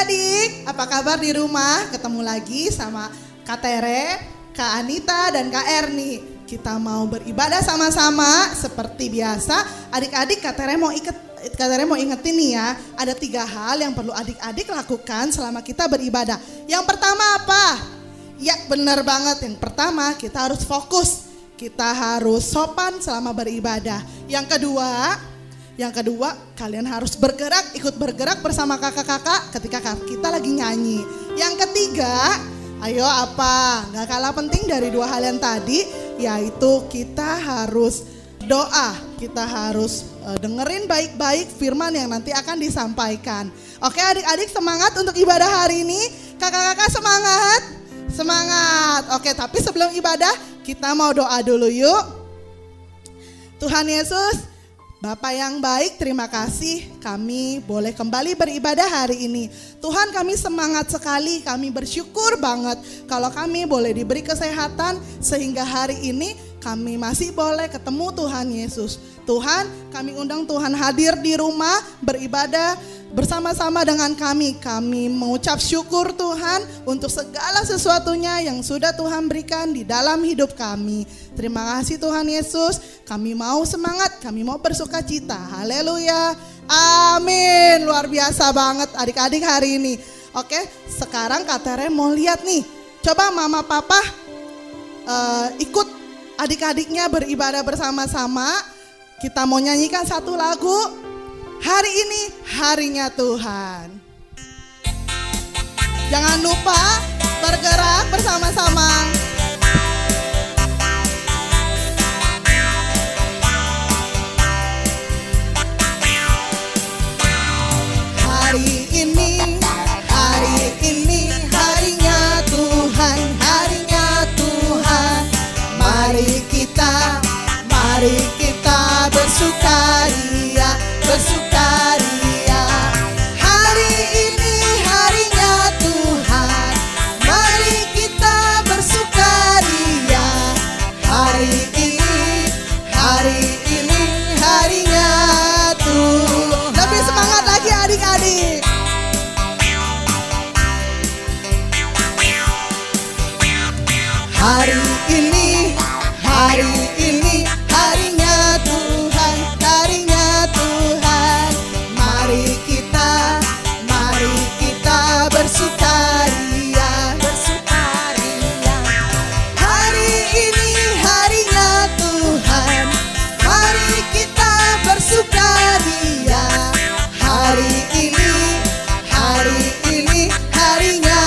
adik-adik, apa kabar di rumah? Ketemu lagi sama Kak Tere, Kak Anita, dan Kak Erni. Kita mau beribadah sama-sama seperti biasa. Adik-adik, Kak Tere mau ingetin nih ya, ada 3 hal yang perlu adik-adik lakukan selama kita beribadah. Yang pertama apa? Ya benar banget, yang pertama kita harus fokus. Kita harus sopan selama beribadah. Yang kedua, kalian harus bergerak, ikut bergerak bersama kakak-kakak ketika kita lagi nyanyi. Yang ketiga, ayo apa? Gak kalah penting dari 2 hal yang tadi, yaitu kita harus doa. Kita harus dengerin baik-baik firman yang nanti akan disampaikan. Oke adik-adik, semangat untuk ibadah hari ini. Kakak-kakak semangat? Semangat. Oke, tapi sebelum ibadah kita mau doa dulu yuk. Tuhan Yesus, Bapa yang baik, terima kasih kami boleh kembali beribadah hari ini. Tuhan, kami semangat sekali, kami bersyukur banget kalau kami boleh diberi kesehatan sehingga hari ini kami masih boleh ketemu Tuhan Yesus. Tuhan, kami undang Tuhan hadir di rumah beribadah bersama-sama dengan kami. Kami mengucap syukur Tuhan untuk segala sesuatunya yang sudah Tuhan berikan di dalam hidup kami. Terima kasih Tuhan Yesus, kami mau semangat, kami mau bersuka cita. Haleluya, amin. Luar biasa banget adik-adik hari ini. Oke, sekarang Kak Tere mau lihat nih. Coba mama papa ikut adik-adiknya beribadah bersama-sama. Kita mau nyanyikan satu lagu. Hari ini harinya Tuhan. Jangan lupa bergerak bersama-sama. Hari ini harinya Tuhan, harinya Tuhan. Mari kita bersukaria, bersukaria. Hari ini harinya Tuhan, mari kita bersukaria. Hari ini harinya Tuhan. Lebih semangat lagi adik-adik. Hari ini harinya Tuhan, harinya Tuhan. Mari kita bersukaria, bersukaria. Hari ini harinya Tuhan, mari kita bersukaria. Hari ini harinya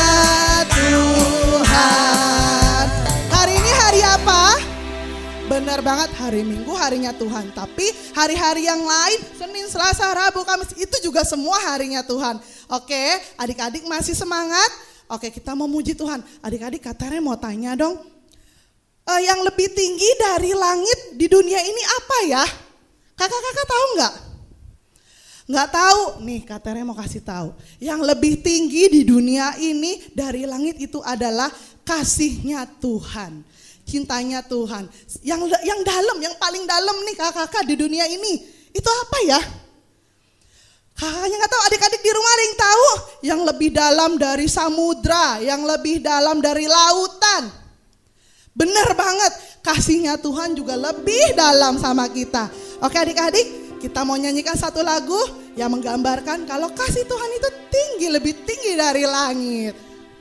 Tuhan. Hari ini hari apa? Benar banget, hari Minggu harinya Tuhan. Tapi hari-hari yang lain, Senin, Selasa, Rabu, Kamis, itu juga semua harinya Tuhan. Oke, adik-adik masih semangat? Oke, kita mau muji Tuhan. Adik-adik, Kak Tere mau tanya dong. Yang lebih tinggi dari langit di dunia ini apa ya? Kakak-kakak tahu nggak? Nggak tahu? Nih, Kak Tere mau kasih tahu. Yang lebih tinggi di dunia ini dari langit itu adalah kasihnya Tuhan. Cintanya Tuhan. Yang dalam, yang paling dalam nih kakak-kakak di dunia ini. Itu apa ya? Kakaknya nggak tahu, adik-adik di rumah ada yang tahu? Yang lebih dalam dari samudra, yang lebih dalam dari lautan. Benar banget, kasihnya Tuhan juga lebih dalam sama kita. Oke adik-adik, kita mau nyanyikan satu lagu yang menggambarkan kalau kasih Tuhan itu tinggi, lebih tinggi dari langit.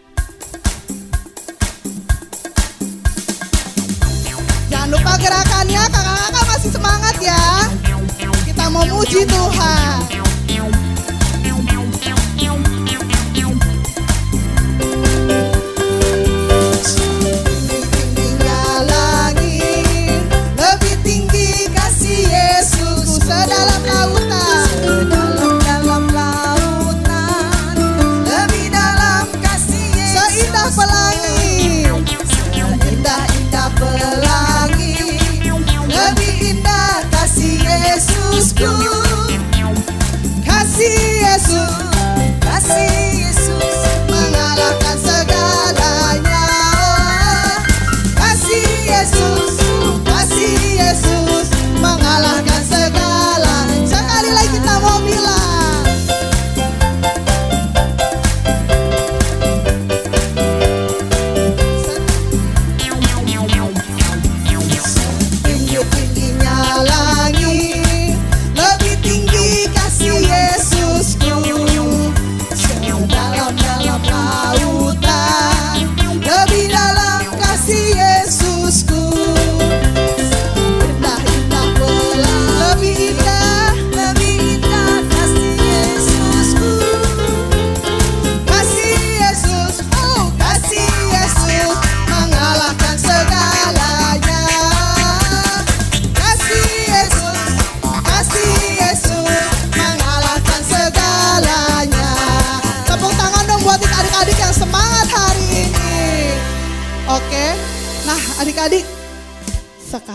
Jangan lupa gerakannya, kakak-kakak masih semangat ya. Kita mau muji Tuhan. Tingginya langit, lebih tinggi kasih Yesus. Sedalam lautan, sedalam lautan, lebih dalam kasih Yesus. Seindah pelangi, seindah-indah pelangi, lebih indah kasih Yesusku. Kasih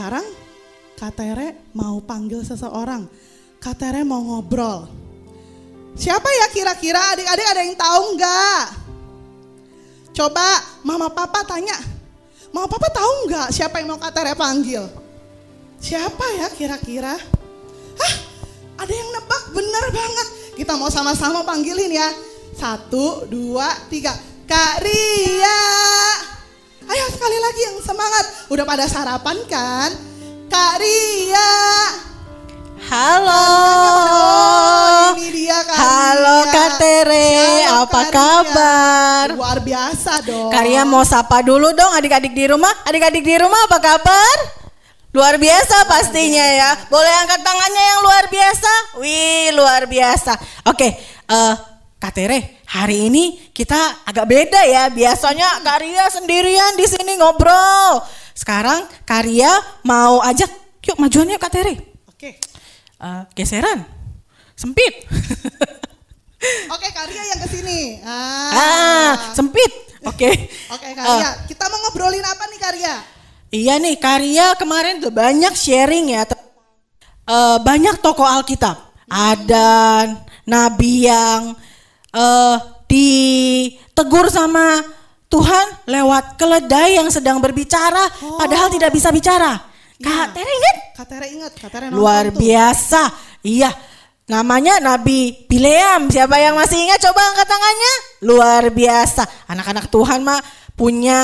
sekarang Kak Tere mau panggil seseorang. Kak Tere mau ngobrol. Siapa ya kira-kira, adik-adik ada yang tahu nggak? Coba mama papa tanya. Mama papa tahu nggak siapa yang mau Kak Tere panggil? Siapa ya kira-kira? Hah, ada yang nebak, bener banget. Kita mau sama-sama panggilin ya. 1, 2, 3. Kak Ria. Ayo sekali lagi yang semangat. Udah pada sarapan kan? Kak Ria. Halo. Oh, ini dia Kak Halo Ria. Kak Tere, Halo, apa Kak Ria. kabar? Luar biasa dong. Kak Ria mau sapa dulu dong adik-adik di rumah. Adik-adik di rumah apa kabar? Luar biasa pastinya ya. Boleh angkat tangannya yang luar biasa? Wih, luar biasa. Oke, Kak Tere, hari ini kita agak beda ya. Biasanya Kak Ria sendirian di sini ngobrol. Sekarang Kak Ria mau ajak, yuk majuannya Kak Tere. Oke. Geseran, sempit. Oke, Kak Ria yang kesini. Sempit. Oke. Oke, Kak Ria. Kita mau ngobrolin apa nih Kak Ria? Iya nih, Kak Ria kemarin tuh banyak sharing ya. Banyak tokoh Alkitab. Ada nabi yang ditegur sama Tuhan lewat keledai yang sedang berbicara, padahal tidak bisa bicara. Kak Tere ingat? Kak Tere ingat, Kak Tere nonton Luar tuh. biasa. Iya. Namanya Nabi Bileam. Siapa yang masih ingat? Coba angkat tangannya. Luar biasa. Anak-anak Tuhan mah punya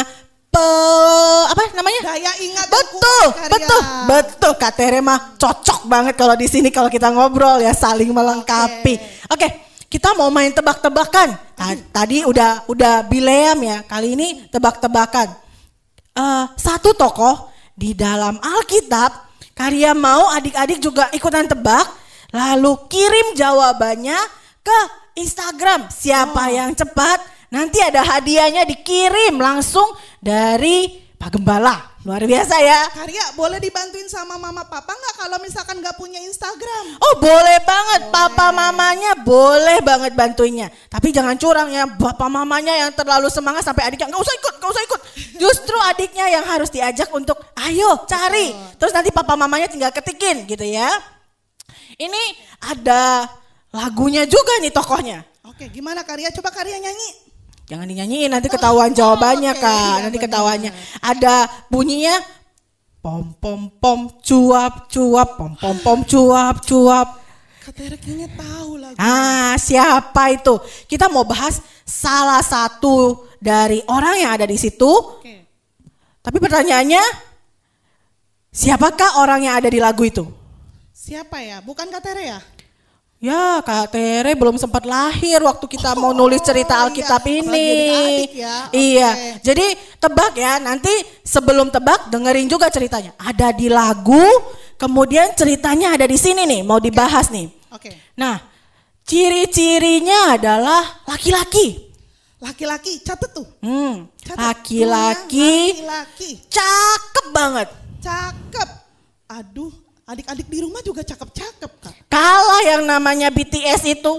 apa namanya? Daya ingat. Betul. Kak Tere mah cocok banget kalau di sini kalau kita ngobrol ya, saling melengkapi. Oke, kita mau main tebak-tebakan. Tadi udah Bileam ya. Kali ini tebak-tebakan. Satu tokoh di dalam Alkitab. Kak Ria mau adik-adik juga ikutan tebak. Lalu kirim jawabannya ke Instagram. Siapa yang cepat, nanti ada hadiahnya dikirim langsung dari Pak Gembala. Luar biasa ya. Kak Ria, boleh dibantuin sama mama papa nggak kalau misalkan nggak punya Instagram? Oh boleh banget, papa mamanya boleh banget bantuinnya. Tapi jangan curang ya, bapak mamanya yang terlalu semangat sampai adiknya nggak usah ikut. Justru adiknya yang harus diajak untuk ayo cari. Terus nanti papa mamanya tinggal ketikin gitu ya. Ini ada lagunya juga nih tokohnya. Oke, gimana Kak Ria? Coba Kak Ria nyanyi. Jangan dinyanyiin, nanti ketahuan jawabannya oke, Kak. iya, Nanti benar. ketahuannya. Ada bunyinya pom pom pom cuap cuap. Kak Tere kayaknya tahu lagu. Siapa itu? Kita mau bahas salah satu dari orang yang ada di situ. Oke. Tapi pertanyaannya, siapakah orang yang ada di lagu itu? Siapa ya? Bukan Kak Tere ya? Ya, Kak Tere belum sempat lahir waktu kita mau nulis cerita Alkitab iya. ini. Apalagi adik-adik ya. Iya, Oke. jadi tebak ya, nanti sebelum tebak dengerin juga ceritanya. Ada di lagu, kemudian ceritanya ada di sini nih, mau dibahas nih. Oke. Nah, ciri-cirinya adalah laki-laki. Laki-laki, catet tuh. Catet. Laki-laki, Laki-laki. cakep banget. Cakep. Aduh, adik-adik di rumah juga cakep-cakep Kak. Kalah yang namanya BTS itu,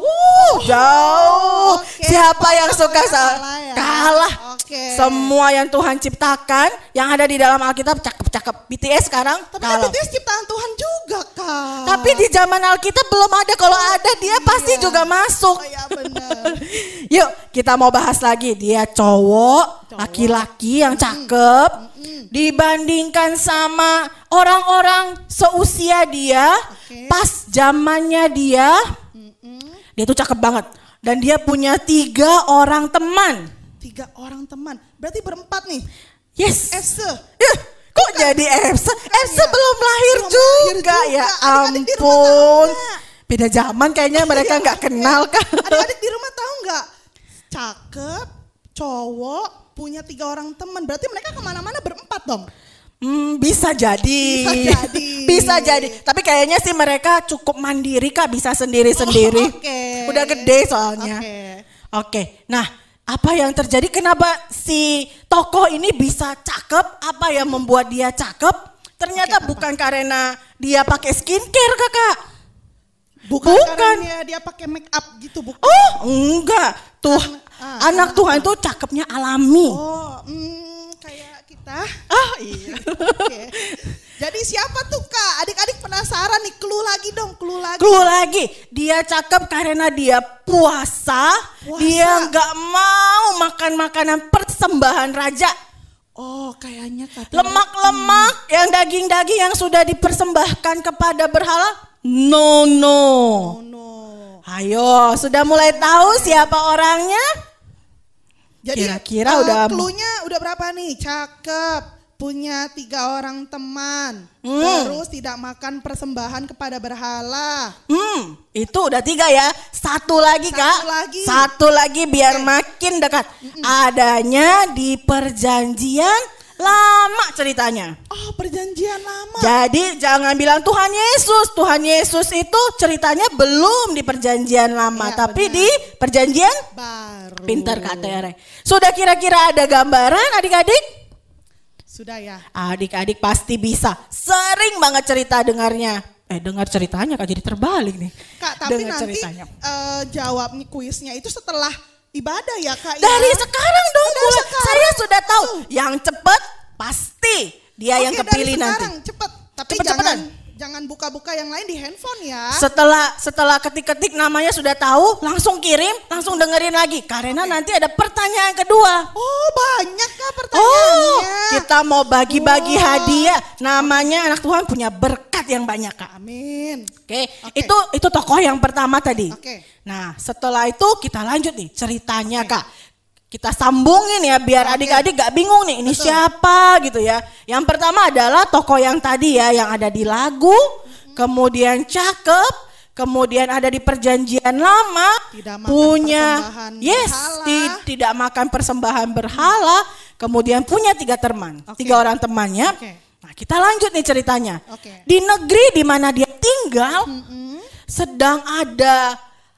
jauh. Oke, Siapa yang suka kalah ya. kalah. Oke. Semua yang Tuhan ciptakan, yang ada di dalam Alkitab cakep-cakep. BTS sekarang Tapi kan kalah. BTS ciptaan Tuhan juga Kak. Tapi di zaman Alkitab belum ada. Kalau ada dia pasti juga masuk. Oh ya benar. Yuk kita mau bahas lagi. Dia cowok, laki-laki yang cakep. Dibandingkan sama orang-orang seusia dia, pas zamannya dia tuh cakep banget. Dan dia punya 3 orang teman. 3 orang teman. Berarti berempat nih. Yes. Ese. Kok jadi Efsa? Efsa belum lahir Belum juga. lahir juga. Ya Adik-adik di rumah ampun. tahu nggak? Beda zaman kayaknya mereka nggak kenal kan. Adik-adik di rumah tahu nggak? Cakep, cowok, punya 3 orang teman. Berarti mereka kemana-mana berempat dong. Bisa jadi. Bisa jadi. Tapi kayaknya sih mereka cukup mandiri Kak, bisa sendiri-sendiri. Oke. Udah gede soalnya. Oke. Nah, apa yang terjadi? Kenapa si tokoh ini bisa cakep? Apa yang membuat dia cakep? Ternyata bukan karena dia pakai skincare Kakak. Bukan. Karena dia pakai make up gitu, bukan. Oh, enggak. Tuh, anak Tuhan itu cakepnya alami. Oh, kayak kita. Iya. Oke. Jadi siapa tuh Kak? Adik-adik penasaran nih, clue lagi dong, clue lagi. Clue lagi, dia cakep karena dia puasa. Dia nggak mau makan makanan persembahan raja. Oh kayaknya Kak. Lemak-lemak yang daging-daging yang sudah dipersembahkan kepada berhala. No. Oh no. Ayo, sudah mulai tahu siapa orangnya? Jadi kira-kira clue-nya udah berapa nih? Cakep. Punya 3 orang teman, terus tidak makan persembahan kepada berhala. Itu udah 3 ya. Satu lagi Kak. Satu lagi biar makin dekat. Adanya di perjanjian lama ceritanya. Oh perjanjian lama. Jadi jangan bilang Tuhan Yesus. Tuhan Yesus itu ceritanya belum di perjanjian lama, tapi di perjanjian baru. Pintar Kak Tere. Sudah kira-kira ada gambaran adik-adik? Sudah ya. Adik-adik pasti bisa. Sering banget cerita dengarnya. Dengar ceritanya Kak jadi terbalik nih. Kak tapi dengar nanti jawabnya kuisnya itu setelah ibadah ya Kak ya? Dari sekarang dong mulai. Sekarang. Saya sudah tahu. Yang cepet pasti dia yang kepilih dari nanti. Cepet. Tapi jangan buka-buka yang lain di handphone ya. Setelah ketik-ketik namanya sudah tahu, langsung kirim, langsung dengerin lagi. Karena nanti ada pertanyaan kedua. Oh banyak Kak pertanyaannya. Kita mau bagi-bagi hadiah. Namanya anak Tuhan punya berkat yang banyak Kak. Amin. Oke. Itu tokoh yang pertama tadi. Oke. Nah setelah itu kita lanjut nih ceritanya Kak. Kita sambungin ya biar adik-adik gak bingung nih ini siapa gitu ya. Yang pertama adalah tokoh yang tadi ya yang ada di lagu, kemudian cakep, kemudian ada di perjanjian lama, punya tidak makan persembahan berhala, kemudian punya 3 teman, 3 orang temannya. Nah kita lanjut nih ceritanya. Di negeri di mana dia tinggal sedang ada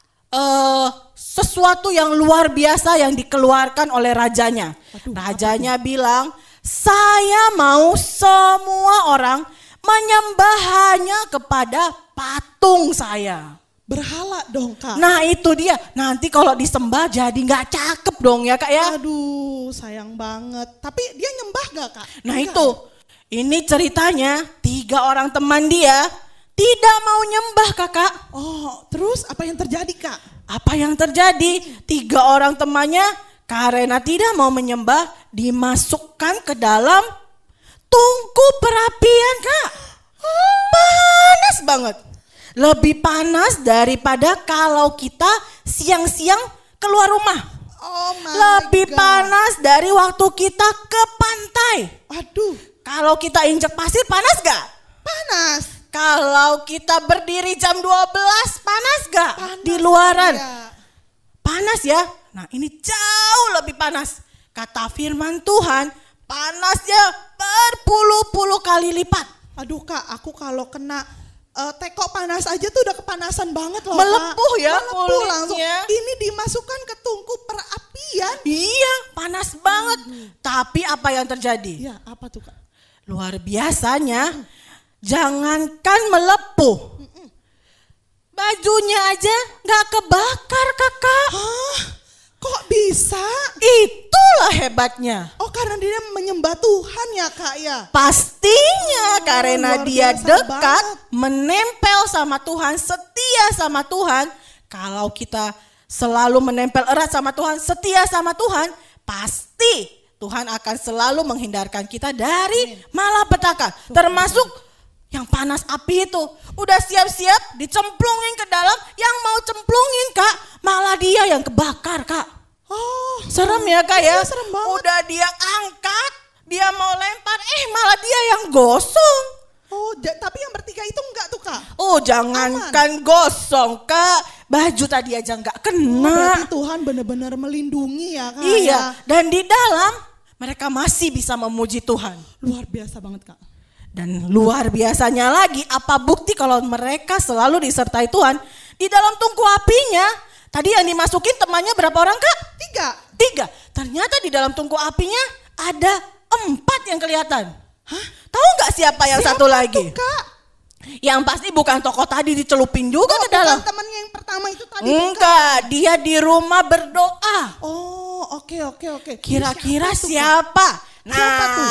sesuatu yang luar biasa yang dikeluarkan oleh rajanya. Rajanya bilang, saya mau semua orang menyembah hanya kepada patung saya. Berhala dong Kak. Nah itu dia, nanti kalau disembah jadi gak cakep dong ya Kak ya. Aduh sayang banget, tapi dia nyembah gak Kak? Nah itu, ini ceritanya 3 orang teman dia tidak mau nyembah Kakak. Oh terus apa yang terjadi Kak? Apa yang terjadi? 3 orang temannya karena tidak mau menyembah dimasukkan ke dalam tungku perapian Kak. Panas banget. Lebih panas daripada kalau kita siang-siang keluar rumah. Lebih panas dari waktu kita ke pantai. Aduh. Kalau kita injek pasir panas gak? Panas. Kalau kita berdiri jam 12 panas gak? Di luaran. Panas ya. Nah ini jauh lebih panas. Kata firman Tuhan, panasnya berpuluh-puluh kali lipat. Aduh Kak, aku kalau kena teko panas aja tuh udah kepanasan banget loh. Melepuh Kak. ya melepuh langsung. kulitnya. Ini dimasukkan ke tungku perapian. Iya panas banget. Tapi apa yang terjadi? Ya apa tuh Kak? Luar biasanya, jangankan melepuh, bajunya aja gak kebakar Kakak. Hah? Kok bisa? Itulah hebatnya. Oh karena dia menyembah Tuhan ya Kak ya? Pastinya karena luar dia biasa dekat, banget. menempel sama Tuhan, setia sama Tuhan. Kalau kita selalu menempel erat sama Tuhan, setia sama Tuhan, pasti Tuhan akan selalu menghindarkan kita dari malapetaka. Termasuk yang panas api itu. Udah siap-siap dicemplungin ke dalam, yang mau cemplungin Kak, malah dia yang kebakar Kak. Oh, serem ya Kak ya? Serem banget. Udah dia angkat, dia mau lempar, malah dia yang gosong. Oh, tapi yang bertiga itu enggak tuh Kak? Oh, jangankan gosong Kak, baju tadi aja enggak kena. Berarti Tuhan benar-benar melindungi ya Kak? Iya, dan di dalam mereka masih bisa memuji Tuhan. Luar biasa banget Kak. Dan luar biasanya lagi, apa bukti kalau mereka selalu disertai Tuhan? Di dalam tungku apinya, tadi yang dimasukin temannya berapa orang Kak? 3. Ternyata di dalam tungku apinya ada 4 yang kelihatan. Hah? Tahu nggak siapa yang satu lagi? Tuh, Kak? Yang pasti bukan tokoh tadi dicelupin juga ke dalam. Bukan temannya yang pertama itu tadi. Enggak, dia di rumah berdoa. Oh, oke. Kira-kira siapa? Nah, Siapa tuh?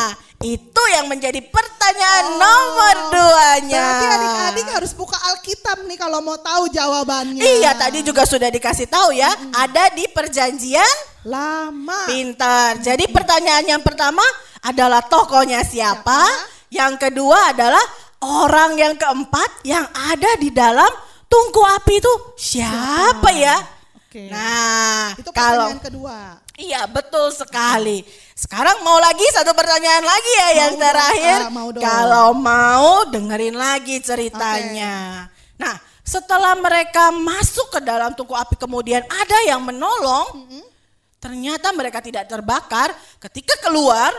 Itu yang menjadi pertanyaan nomor 2-nya. Berarti adik-adik harus buka Alkitab nih kalau mau tahu jawabannya. Iya, tadi juga sudah dikasih tahu ya. Ada di Perjanjian Lama. Pintar. Jadi pertanyaan yang pertama adalah tokohnya siapa? Yang kedua adalah orang yang keempat yang ada di dalam tungku api itu siapa ya? Oke. Nah, Itu kalau pertanyaan kedua. iya betul sekali. Sekarang mau lagi satu pertanyaan lagi ya yang Mau terakhir. dong, Kak, mau dong. Kalau mau dengerin lagi ceritanya. Nah, setelah mereka masuk ke dalam tungku api kemudian ada yang menolong. Ternyata mereka tidak terbakar. Ketika keluar,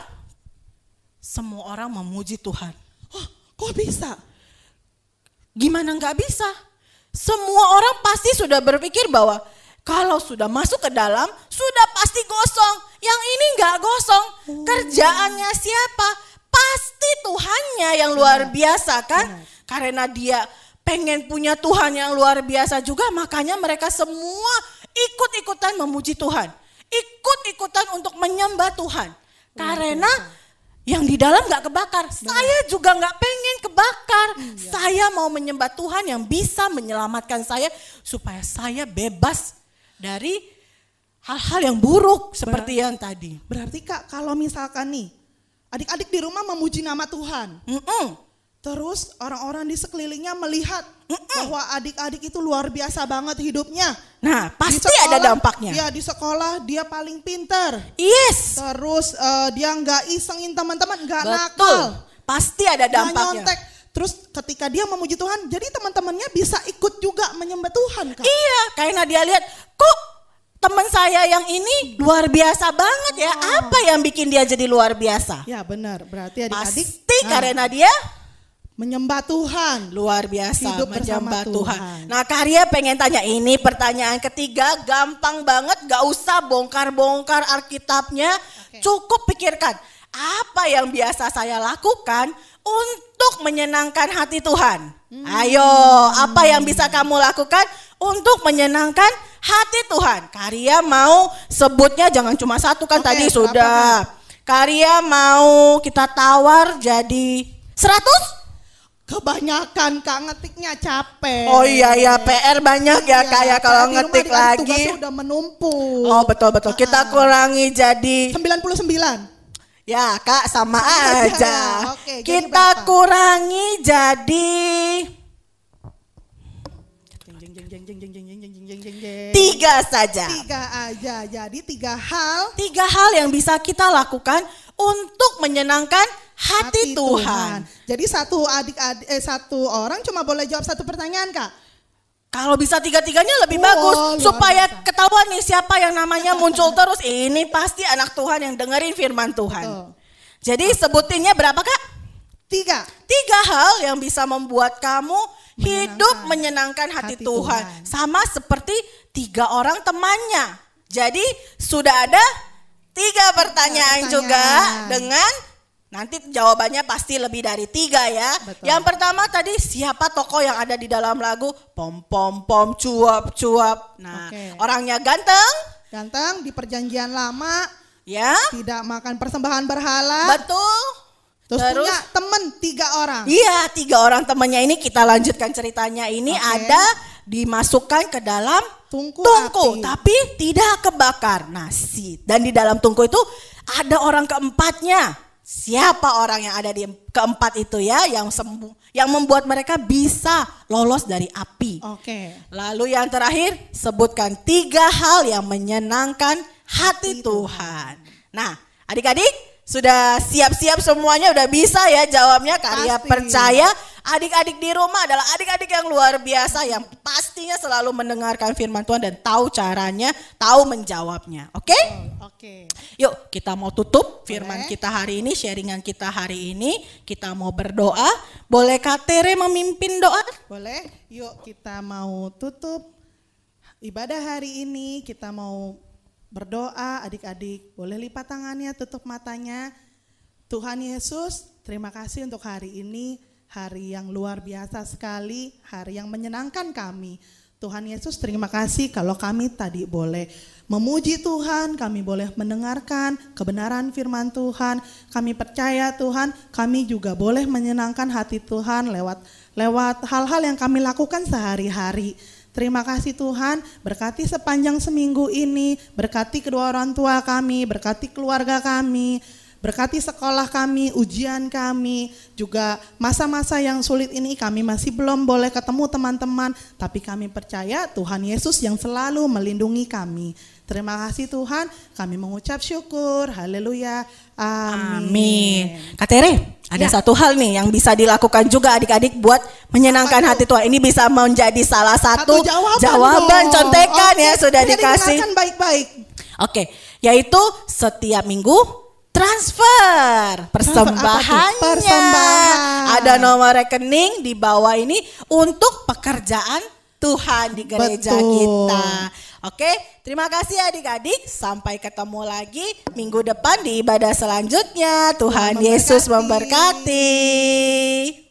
semua orang memuji Tuhan. Oh, kok bisa? Gimana nggak bisa? Semua orang pasti sudah berpikir bahwa kalau sudah masuk ke dalam, sudah pasti gosong. Yang ini nggak gosong. Kerjaannya siapa? Pasti Tuhannya yang luar biasa kan? Karena dia pengen punya Tuhan yang luar biasa juga, makanya mereka semua ikut-ikutan memuji Tuhan. Ikut-ikutan untuk menyembah Tuhan. Karena yang di dalam gak kebakar. Saya juga gak pengen kebakar. Saya mau menyembah Tuhan yang bisa menyelamatkan saya supaya saya bebas dari hal-hal yang buruk seperti yang tadi. Berarti Kak, kalau misalkan nih adik-adik di rumah memuji nama Tuhan. Terus orang-orang di sekelilingnya melihat bahwa adik-adik itu luar biasa banget hidupnya. Nah, Di pasti sekolah, ada dampaknya. Iya, di sekolah dia paling pinter. Yes. Terus dia nggak isengin teman-teman, nggak Betul. nakal, Pasti ada nggak dampaknya. nyontek. Terus ketika dia memuji Tuhan, jadi teman-temannya bisa ikut juga menyembah Tuhan, Kak. Iya, karena dia lihat kok teman saya yang ini luar biasa banget ya. Apa yang bikin dia jadi luar biasa? Ya benar, berarti adik-adik Pasti karena dia menyembah Tuhan. luar biasa Hidup bersama menyembah Tuhan. Tuhan. Nah, Karya pengen tanya ini pertanyaan ketiga, gampang banget, gak usah bongkar-bongkar Alkitabnya. Cukup pikirkan, apa yang biasa saya lakukan untuk menyenangkan hati Tuhan? Ayo, apa yang bisa kamu lakukan untuk menyenangkan hati Tuhan? Karya mau sebutnya jangan cuma satu kan, Oke, tadi berapa, sudah. Karya mau kita tawar jadi 100? Kebanyakan Kak, ngetiknya capek. Oh iya ya, PR banyak ya kayak kalau di rumah ngetik adik-adik lagi. tugasnya udah menumpuk. Oh betul. Kita kurangi jadi 99. ya Kak sama Sama aja. aja. Oke, jadi Kita berapa? kurangi jadi Jeng, jeng, jeng, jeng, jeng, jeng, jeng, jeng, jeng, jeng, jeng. 3 saja. 3 aja. Jadi 3 hal 3 hal yang bisa kita lakukan untuk menyenangkan hati Tuhan. Jadi satu orang cuma boleh jawab satu pertanyaan, Kak. Kalau bisa 3-3-nya lebih Wow, bagus luar supaya biasa. ketahuan nih siapa yang namanya muncul terus. Ini pasti anak Tuhan yang dengerin firman Tuhan. Betul. Jadi sebutinnya berapa Kak? 3. 3 hal yang bisa membuat kamu hidup menyenangkan hati Tuhan. Sama seperti 3 orang temannya. Jadi sudah ada 3 pertanyaan juga dengan nanti jawabannya pasti lebih dari 3 ya. Betul. Yang pertama tadi siapa tokoh yang ada di dalam lagu pom pom pom cuap cuap. Nah, Oke. orangnya ganteng Ganteng di perjanjian lama, ya. tidak makan persembahan berhala. Betul. Terus Terus? punya temen 3 orang. Iya, 3 orang temannya ini kita lanjutkan ceritanya. Ini Oke. ada dimasukkan ke dalam Tungku api. tapi tidak kebakar. Nah, dan di dalam tungku itu ada orang keempatnya. Siapa orang yang ada di keempat itu ya yang membuat mereka bisa lolos dari api. Oke. Lalu yang terakhir sebutkan 3 hal yang menyenangkan hati Tuhan. Nah, adik-adik sudah siap-siap semuanya, udah bisa ya jawabnya. Karya Pasti. percaya adik-adik di rumah adalah adik-adik yang luar biasa yang pastinya selalu mendengarkan firman Tuhan dan tahu caranya, tahu menjawabnya. Oke? Oke. Yuk kita mau tutup firman Boleh. kita hari ini, sharingan kita hari ini. Kita mau berdoa. Boleh Kak Tere memimpin doa? Boleh? Yuk kita mau tutup ibadah hari ini. Kita mau berdoa, adik-adik boleh lipat tangannya, tutup matanya. Tuhan Yesus, terima kasih untuk hari ini, hari yang luar biasa sekali, hari yang menyenangkan kami. Tuhan Yesus, terima kasih kalau kami tadi boleh memuji Tuhan, kami boleh mendengarkan kebenaran firman Tuhan. Kami percaya Tuhan, kami juga boleh menyenangkan hati Tuhan lewat hal-hal yang kami lakukan sehari-hari. Terima kasih Tuhan, berkati sepanjang seminggu ini, berkati kedua orang tua kami, berkati keluarga kami, berkati sekolah kami, ujian kami, juga masa-masa yang sulit ini kami masih belum boleh ketemu teman-teman, tapi kami percaya Tuhan Yesus yang selalu melindungi kami. Terima kasih Tuhan, kami mengucap syukur, haleluya, amin. Kak Tere, ada satu hal nih yang bisa dilakukan juga adik-adik buat menyenangkan hati Tuhan. Ini bisa menjadi salah satu jawaban contekan ya, sudah dikasih. Baik-baik. Oke, yaitu setiap minggu transfer persembahannya. Persembahan. Ada nomor rekening di bawah ini untuk pekerjaan Tuhan di gereja kita. Oke, terima kasih adik-adik. Sampai ketemu lagi minggu depan di ibadah selanjutnya. Tuhan Yesus memberkati.